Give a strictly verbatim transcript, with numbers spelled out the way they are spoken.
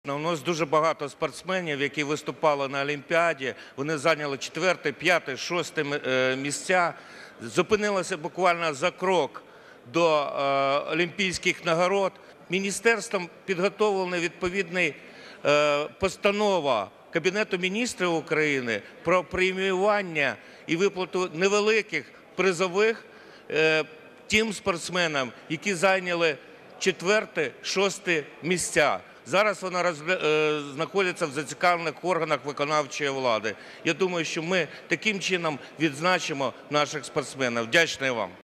У нас дуже багато спортсменів, які виступали на Олімпіаді. Вони зайняли четверте, п'яте, шосте місця. Зупинилися буквально за крок до олімпійських нагород. Міністерством підготовлена відповідна постанова Кабінету Міністрів України про преміювання і виплату невеликих призових тим спортсменам, які зайняли четверте, шосте місця. Зараз вона розгля... знаходиться в зацікавлених органах виконавчої влади. Я думаю, що ми таким чином відзначимо наших спортсменів. Вдячний вам.